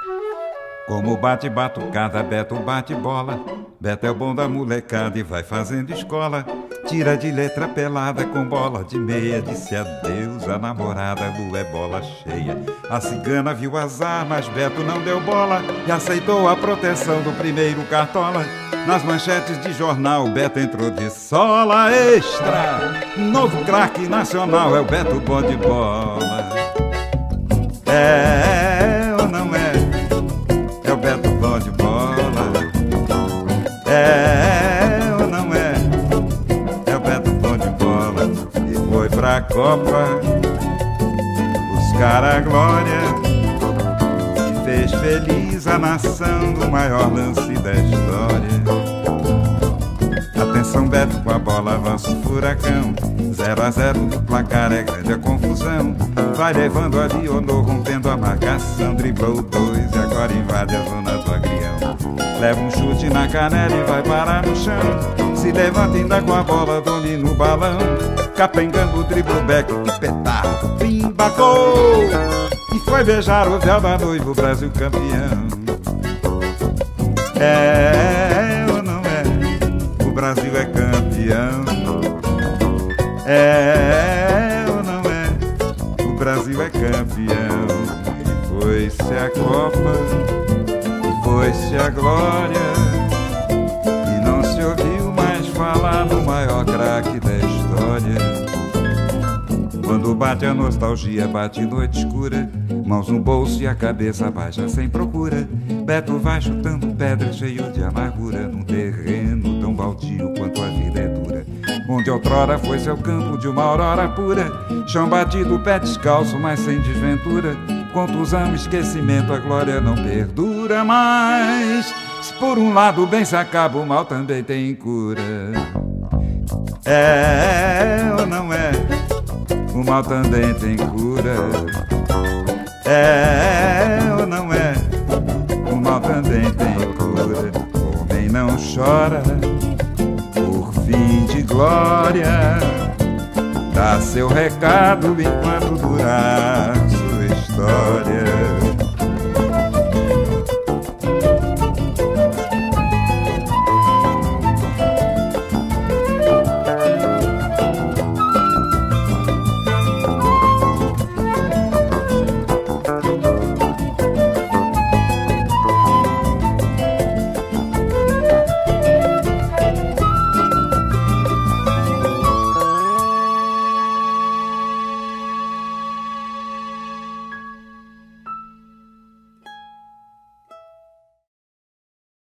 Como bate batucada, Beto bate bola. Beto é o bom da molecada e vai fazendo escola. Tira de letra pelada com bola de meia. Disse adeus a namorada, lua é bola cheia. A cigana viu azar, mas Beto não deu bola e aceitou a proteção do primeiro cartola. Nas manchetes de jornal, Beto entrou de sola extra. Novo craque nacional é o Beto bom de bola. É ou não é? É o Beto bom de bola. É ou não é? É o Beto bom de bola. E foi pra Copa buscar a glória e fez feliz a nação no maior lance da história. Atenção, Beto com a bola, avança o furacão. 0-0 no placar, é grande a confusão. Vai levando a Leonor, rompendo a marcação. Driblou 2 e agora invade a zona do agrião. Leva um chute na canela e vai parar no chão. Se levanta ainda com a bola, domina o balão. Capengando o driblo back, que petardo, pimba, gol! E foi beijar o véu da noiva, o Brasil campeão. É ou não é? O Brasil é campeão. É ou não é? O Brasil é campeão. E foi-se a Copa, e foi-se a glória, e não se ouviu mais falar no maior craque da história. Quando bate a nostalgia, bate noite escura, mãos no bolso e a cabeça baixa sem procura. Beto vai chutando pedra cheio de amargura, num terreno tão baldio quanto a vida é dura. Onde outrora foi seu campo de uma aurora pura, chão batido, pé descalço, mas sem desventura. Contusão, esquecimento, a glória não perdura mais. Se por um lado o bem se acaba, o mal também tem cura. É ou não é? O mal também tem cura. É ou não é? O mal também tem cura. Homem não chora por fim de glória. Dá seu recado enquanto durar